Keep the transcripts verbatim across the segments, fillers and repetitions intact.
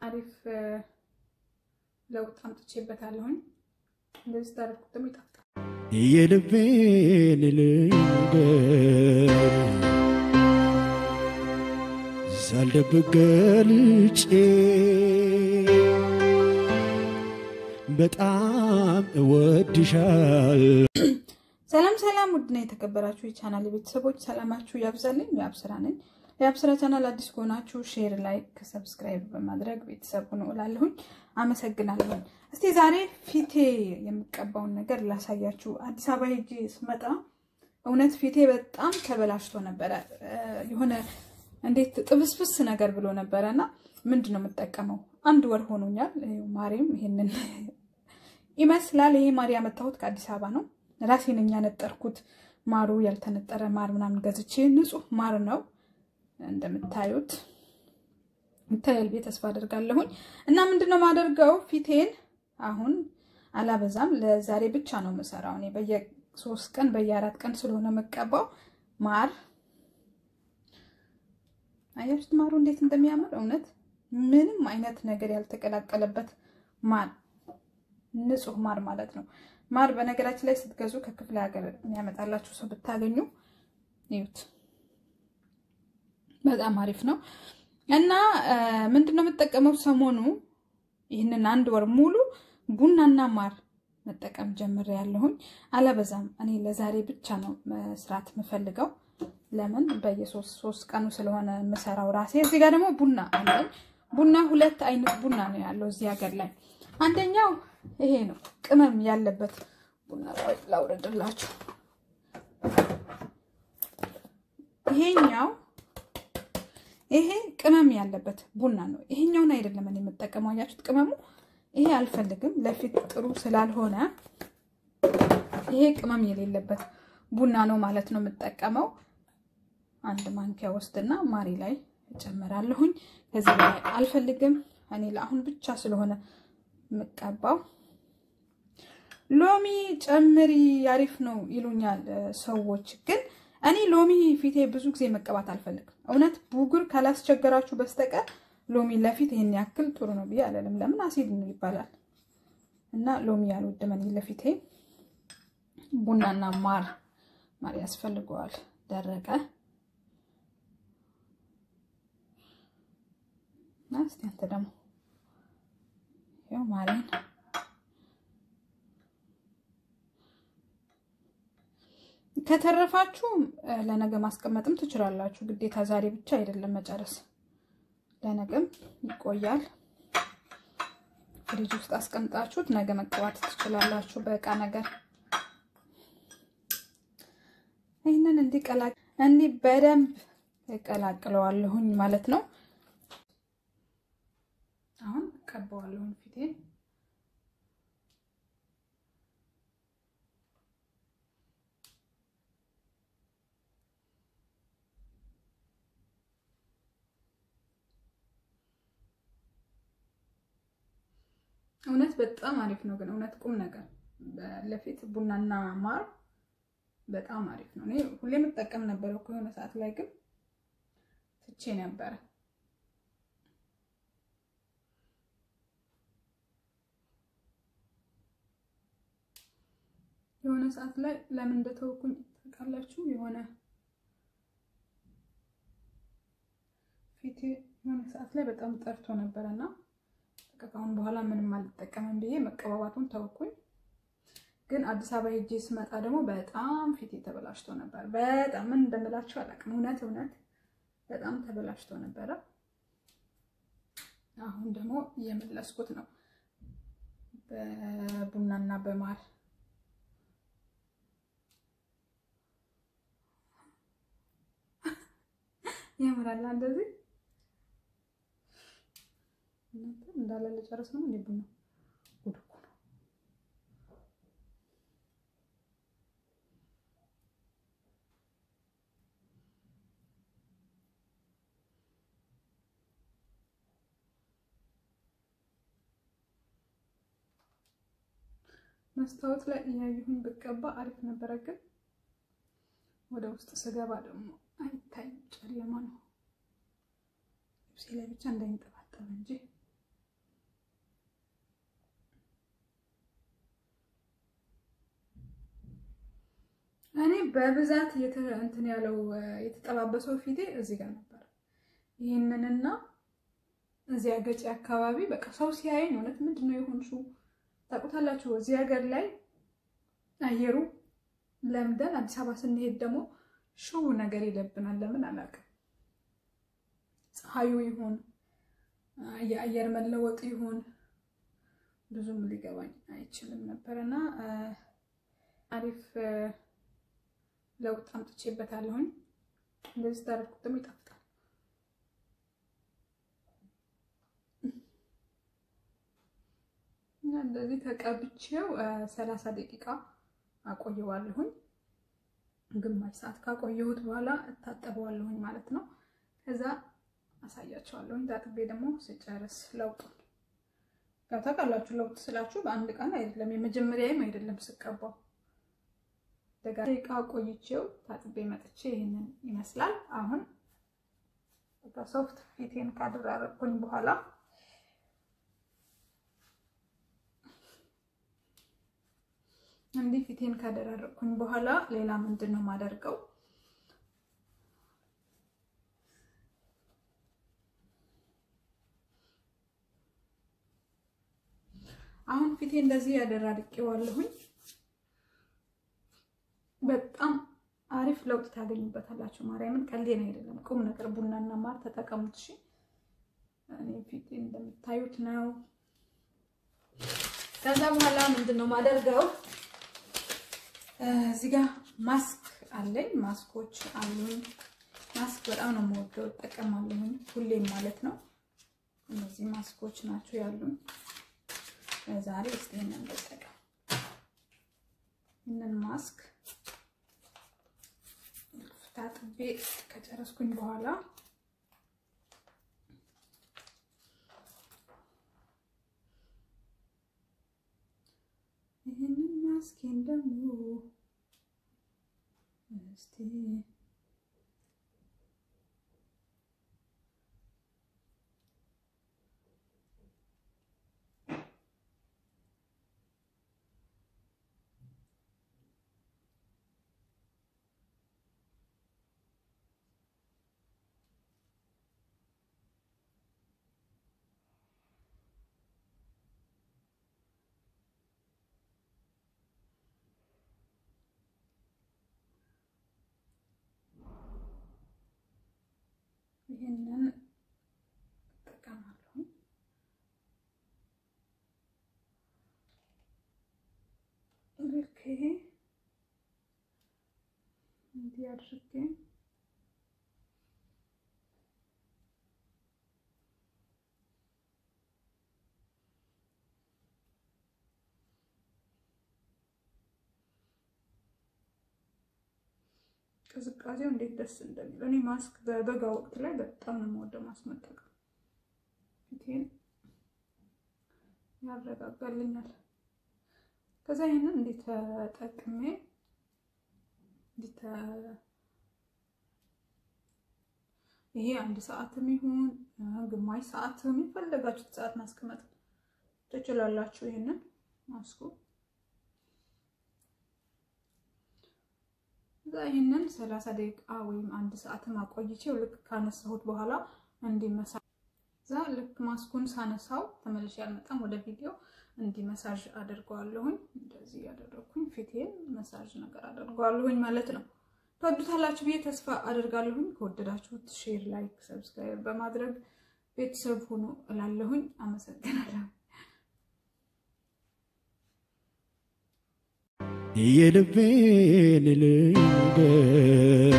አሪፍ ለውጥ አምጥቼበታለሁኝ እንደዚህ ታረኩትም ይጣፍጣል የልቤን ልንገር ሳልደብቅ ገልጬ በጣም እወድሻለሁ ሰላም ሰላም ውድና የተከበራችሁ የቻናሌ ቤተሰቦች ሰላማችሁ ያብዛልኝ ያብስራ ነኝ ያብስራ ቻናል አዲስ ከሆናችሁ ሼር ላይክ ሰብስክራይብ በማድረግ ቤተሰብ ሁኑ እላለሁኝ አመሰግናለሁ እስቲ ዛሬ ፊቴ የምቀባውን ነገር ላሳያችሁ አዲስ አበባ ሄጄ ስመጣ እውነት ፊቴ በጣም ተበላሽቶ ነበር የሆነ እንዴት ጥብስብስ ነገር ብሎ ነበርና ምንድነው የምጠቀመው አንድ ወር ሆኖኛል ማሪም ይሄንን ይመስላል ይሄ ማሪያ መጣሁት ከአዲስ አበባ ነው ራሴን ያነጠርኩት ማሩ ያልተነጠረ ማር ምናምን ገዝቼ ንጹህ ማር ነው እንደምታዩት እንታየል ቤት ተስፋ አደርጋለሁኝ እና ምንድነው ማደርገው ፊቴን አሁን አላበዛም ለዛሬ ብቻ ነው መሰራው እኔ በየ3 ቀን በየ4 ቀን ስለሆነ መቀባው ማር አያችሁት ማሩ እንዴት እንደሚያምር እውነት ምንም አይነት ነገር ያልተቀላቀለበት ማር ንጹህ ማር ማለት ነው ማር በነገራችን ላይ ስትገዙ ከክፍለ ሀገር የሚያመጣላችሁ ሰው ብታገኙ ይዩት በጣም አሪፍ ነው እና ምንድነው መጠቀመው ሰሞኑ ይሄንን አንድ ወር ሙሉ ቡናና ማር መጠቀም ጀምሬ ያለሁኝ አላበዛም እኔ ለዛሬ ብቻ ነው መስራት መፈልገው ለምን በየ3 3 ቀኑ ስለሆነ መሰራው ራሴ እዚህ ጋር ደግሞ ቡና አለ ቡና ሁለት አይነት ቡና ነው ያለው እዚህ ሀገር ላይ አንደኛው ይሄ ነው ቅመም ያለበት ቡና ላውረድላችሁ ይሄኛው ይሄ ቅመም ያለበት ቡና ነው ይሄኛውን አይደለም እኔ የምጠቀመው ያያችሁት ቅመሙ ይሄ አልፈልግም ለፊት ጥሩ ስላልሆነ ይሄ ቅመም የሌለበት ቡና ነው ማለት ነው የምጠቀመው አንድ ማንኪያ ወስድና ማሪ ላይ እጨምራለሁኝ ከዚህ ላይ አልፈልግም እኔ ለአሁን ብቻ ስለሆነ መቀባው ሎሚ ጨምሪ ያሪፍ ነው ይሉኛል ሰዎች ግን እኔ ሎሚ ፊቴ ብዙ ጊዜ መቀባት አልፈልግም እውነት ቡጉር ካላስቸገራችሁ በስተቀር ሎሚ ለፊት ይሄን ያክል ጥሩ ነው ብዬ አላለም ለምን አሲድ ነው ይባላል እና ሎሚ ያልወደም እኔ ለፊቴ ቡናና ማር ማር ያስፈልገዋል ደረቀ ናስቲ አንተ ደግሞ ያው ማሪን ከተረፋችሁ ለነገ ማስቀመጥም ትችላላችሁ ግዴታ ዛሬ ብቻ አይደለም መጨረስ ለነገም ይቆያል ፍሪጅ ውስጥ አስቀምጣችሁት ነገ መቀባት ትችላላችሁ በቃ ነገር ይሄንን እንዲቀላ እንዲ በደንብ እቀላቅለዋለሁኝ ማለት ነው አሁን ቀባዋለሁኝ ፊቴን እውነት በጣም አሪፍ ነው ግን እውነት ቁም ነገር ለፊት ቡናና ማር በጣም አሪፍ ነው እኔ ሁሌም ተጠቀም ነበር እኮ የሆነ ሰዓት ላይ ግን ትቼ ነበር የሆነ ሰዓት ላይ ለምን እንደተወኩኝ ታውቃላችሁ የሆነ ፊቴ የሆነ ሰዓት ላይ በጣም ጠርቶ ነበርና ከካሁን በኋላ ምንም አልተጠቀመም ብዬ መቀባባቱን ተወኩኝ ግን አዲስ አበባ ሄጄ ስመጣ ደግሞ በጣም ፊቴ ተበላሽቶ ነበር በጣም ምን እንደምላችሁ አላውቅም እውነት እውነት በጣም ተበላሽቶ ነበር አሁን ደግሞ እየመለስኩት ነው በቡናና በማር ያምራል እንደዚህ እንዳለ ለጨረስ ነው እንዴ ቡና ጉድ እኮ ነው መስታወት ላይ ያዩኝ በቀባ አሪፍ ነበር ግን ወደ ውስጥ ስገባ ደግሞ አይታይ ጨለማ ነው ልብሴ ላይ ብቻ እንዳይንጠባጠብ እንጂ እኔ በብዛት እንትን ያለው የተጠባበሰው ፊቴ እዚህ ጋር ነበር። ይሄንንና እዚህ አገጭ አካባቢ በቃ ሰው ሲያየኝ እውነት ምንድነው የሆንሽው ታውቁታላችሁ። እዚህ ሀገር ላይ አየሩ ለምደን አዲስ አበባ ስንሄድ ደግሞ ሹው ነገር ይለብናል። ለምን አላውቅም። ፀሐዩ ይሁን የአየር መለወጥ ይሁን ብዙም ሊገባኝ አይችልም ነበርና አሪፍ ለውጥ አምጥቼበታለሁ። እንደዚህ ታረኩትም ይጣፍጣል። እንደዚህ ተቀብቼው ሰላሳ ደቂቃ አቆየዋለሁ። ግማሽ ሰዓት ካቆየሁት በኋላ እታጠበዋለሁ ማለት ነው። ከዛ አሳያችኋለሁ። ታጥቤ ደግሞ ስጨርስ ለውጥ ያው ታውቃላችሁ። ለውጥ ስላችሁ በአንድ ቀን አይደለም፣ የመጀመሪያዬም አይደለም ስቀባው። ደቂቃ ቆይቼው ታጥቤ መጥቼ ይሄንን ይመስላል። አሁን በሶፍት ፊቴን ካደረኩኝ በኋላ እንዲህ ፊቴን ካደረኩኝ በኋላ ሌላ ምንድነው ማደርገው? አሁን ፊቴ እንደዚህ ያደራርቄዋለሁኝ። በጣም አሪፍ ለውጥ ታገኙበታላችሁ። ማርያምን ቀልዴን አይደለም፣ ቁም ነገር። ቡናና ማር ተጠቀሙት። እሺ እኔ ፊቴ እንደምታዩት ነው። ከዛ በኋላ ምንድነው ማደርገው? እዚህ ጋር ማስክ አለኝ፣ ማስኮች አሉኝ። ማስክ በጣም ነው የምወደው፣ እጠቀማለሁ ሁሌም ማለት ነው። እነዚህ ማስኮች ናቸው ያሉኝ። ለዛሬ እስቲ እነን ልጠቀም። እነን ማስክ ታጥቤ ከጨረስኩኝ በኋላ ይሄንን ማስክ እንደሙ እስቲ ይሄንን ተጠቀማለሁ። ልክ ይሄ እንዲህ አድርጌ ቅዝቃዜው እንዴት ደስ እንደሚል። እኔ ማስክ በበጋ ወቅት ላይ በጣም ነው የምወደው ማስክ መጠቀም። ፊቴን ያረጋጋልኛል። ከዛ ይሄንን እንዴት ተጠቅሜ እንዴት ይሄ አንድ ሰዓትም ይሁን ግማሽ ሰዓትም ይፈልጋችሁ ሰዓት ማስቀመጥ ትችላላችሁ። ይሄንን ማስኩ ይሄንን ሰላሳ ደቂቃ ወይም አንድ ሰዓት ማቆይቼው ልክ ካነሳሁት በኋላ እንዲመሳ ዛ ልክ ማስኩን ሳነሳው ተመልሼ ያልመጣም ወደ ቪዲዮ እንዲመሳጅ አድርጓለሁኝ። እንደዚህ ያደረኩኝ ፊቴን መሳጅ ነገር አድርጓለሁኝ ማለት ነው። ተወዱታላችሁ ብዬ ተስፋ አደርጋለሁኝ። ከወደዳችሁት ሼር፣ ላይክ፣ ሰብስክራይብ በማድረግ ቤተሰብ ሁኑ እላለሁኝ። አመሰግናለሁ። የልቤን ልንገር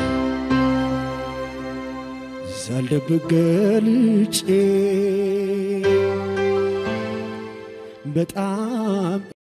ሳልደብቅ ገልጬ በጣም